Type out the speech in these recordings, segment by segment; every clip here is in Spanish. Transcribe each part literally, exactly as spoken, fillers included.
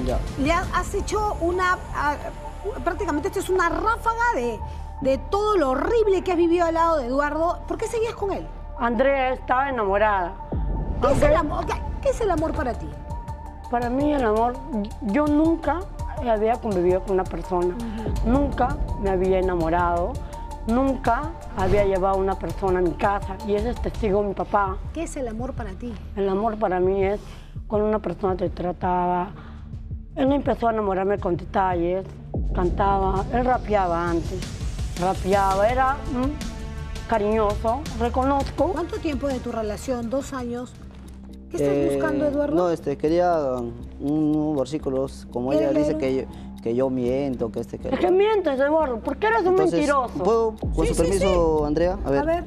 Ya. Le has hecho una... Uh, prácticamente esto es una ráfaga de, de todo lo horrible que has vivido al lado de Eduardo. ¿Por qué seguías con él? Andrea estaba enamorada. ¿Qué, Aunque, es el amor? ¿Qué, ¿Qué es el amor para ti? Para mí el amor, yo nunca había convivido con una persona, uh-huh. nunca me había enamorado, nunca había llevado a una persona a mi casa, y ese es testigo mi papá. ¿Qué es el amor para ti? El amor para mí es cuando una persona te trataba. Él empezó a enamorarme con detalles, cantaba, él rapeaba antes, rapeaba, era mm, cariñoso, reconozco. ¿Cuánto tiempo de tu relación? ¿Dos años? ¿Qué estás Eh, buscando, Eduardo? No, este, quería unos versículos, como ella dice que yo, que yo miento, que este... Que es que mientes, Eduardo, ¿por qué eres un Entonces, mentiroso? ¿puedo, con sí, su sí, permiso, sí. Andrea? A ver, a ver.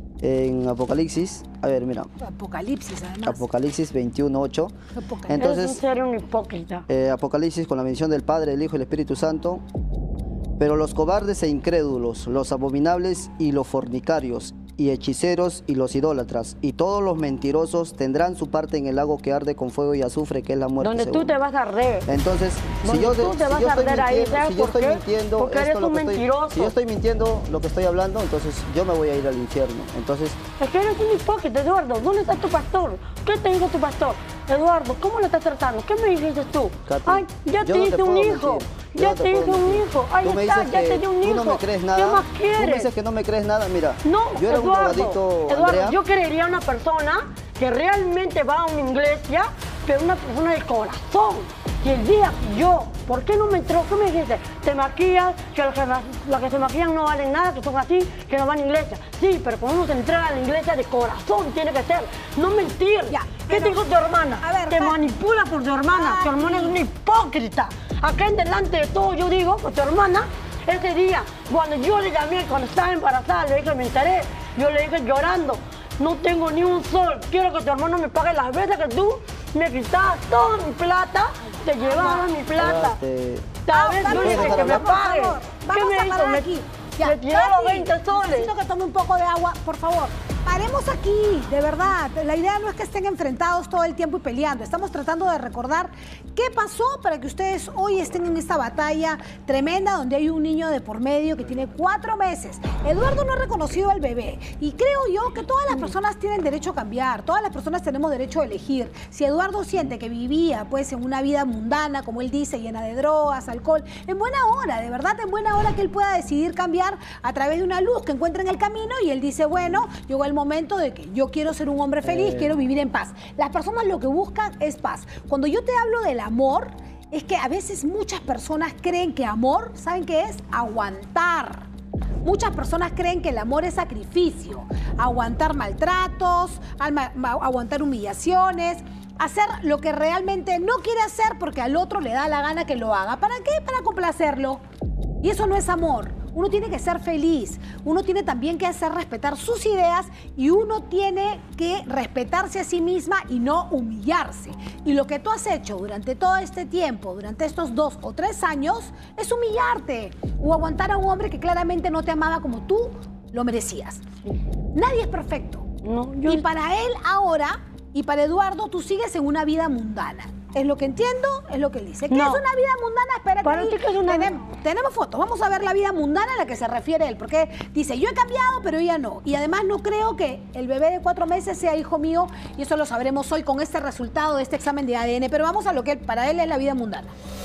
En Apocalipsis, a ver, mira. Apocalipsis, además. Apocalipsis veintiuno, ocho. Apocalipsis. Entonces, eres un ser un hipócrita. Eh, Apocalipsis con la bendición del Padre, del Hijo y del Espíritu Santo. Pero los cobardes e incrédulos, los abominables y los fornicarios, y hechiceros y los idólatras, y todos los mentirosos tendrán su parte en el lago que arde con fuego y azufre, que es la muerte Donde segunda. tú te vas a arder. Entonces, si Donde yo, tú si te vas yo a estoy arder ahí, mintiendo, ¿sabes si yo por estoy qué? mintiendo, Porque esto eres lo un que estoy- mentiroso. si yo estoy mintiendo lo que estoy hablando, entonces yo me voy a ir al infierno. Entonces, Es que eres un hipócrita, Eduardo. ¿Dónde está tu pastor? ¿Qué te dijo tu pastor? Eduardo, ¿cómo lo estás tratando? ¿Qué me dijiste tú? Katy, Ay, ya yo te no hice te un puedo hijo. mentir. Yo Ya no te te puedo hice un mentir. hijo. Ahí Tú me está, dices ya que te di un hijo. tú no me crees nada. ¿Qué más Tú me quieres? dices que no me crees nada. Mira, No, yo era Eduardo, un drogadicto, Eduardo, Andrea. yo creería una persona que realmente va a una iglesia, pero una persona de corazón. Y el día que yo, ¿por qué no me entró? ¿Qué me dijiste? Te maquillas, que los que, los que se maquillan no valen nada, que son así, que no van a iglesia. Sí, pero cuando uno se entrega a la iglesia de corazón, tiene que ser, no mentir. Ya, ¿Qué pero- te dijo tu hermana? A ver, te pa- manipula por tu hermana. Ay. Tu hermana es una hipócrita. Acá en delante de todo yo digo que tu hermana, ese día, cuando yo le llamé, cuando estaba embarazada, le dije, me enteré, yo le dije llorando, no tengo ni un sol, quiero que tu hermano me pague las veces que tú me quitabas toda mi plata, te llevabas mi plata. Este, Tal vez Ah, yo le dije ¿puedes que me dejar hablar? pague. Por favor, ¿Qué vamos me a hizo? parar Me, aquí. me tiró los veinte soles. Necesito que tome un poco de agua, por favor. Paremos aquí, de verdad. La idea no es que estén enfrentados todo el tiempo y peleando. Estamos tratando de recordar qué pasó para que ustedes hoy estén en esta batalla tremenda donde hay un niño de por medio que tiene cuatro meses. Eduardo no ha reconocido al bebé y creo yo que todas las personas tienen derecho a cambiar. Todas las personas tenemos derecho a elegir. Si Eduardo siente que vivía pues en una vida mundana, como él dice, llena de drogas, alcohol, en buena hora, de verdad, en buena hora que él pueda decidir cambiar a través de una luz que encuentra en el camino y él dice, bueno, llegó el momento de que yo quiero ser un hombre feliz, Eh. quiero vivir en paz. Las personas lo que buscan es paz. Cuando yo te hablo del amor, es que a veces muchas personas creen que amor, ¿saben qué es? Aguantar. Muchas personas creen que el amor es sacrificio, aguantar maltratos, alma- ma- aguantar humillaciones, hacer lo que realmente no quiere hacer porque al otro le da la gana que lo haga. ¿Para qué? Para complacerlo. Y eso no es amor. Uno tiene que ser feliz, uno tiene también que hacer respetar sus ideas y uno tiene que respetarse a sí misma y no humillarse. Y lo que tú has hecho durante todo este tiempo, durante estos dos o tres años, es humillarte o aguantar a un hombre que claramente no te amaba como tú lo merecías. Nadie es perfecto. No, yo- Y para él ahora, y para Eduardo, tú sigues en una vida mundana. Es lo que entiendo, es lo que él dice. ¿Qué No. es una vida mundana? Espérate Para ahí. ti, ¿qué es una- Tenem- tenemos fotos. Vamos a ver la vida mundana a la que se refiere él. Porque dice, yo he cambiado, pero ella no. Y además no creo que el bebé de cuatro meses sea hijo mío. Y eso lo sabremos hoy con este resultado de este examen de A D N. Pero vamos a lo que para él es la vida mundana.